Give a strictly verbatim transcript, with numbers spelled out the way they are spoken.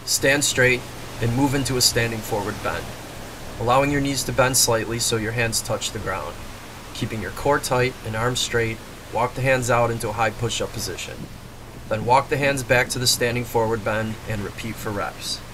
Stand straight and move into a standing forward bend, allowing your knees to bend slightly so your hands touch the ground. Keeping your core tight and arms straight, walk the hands out into a high push-up position. Then walk the hands back to the standing forward bend and repeat for reps.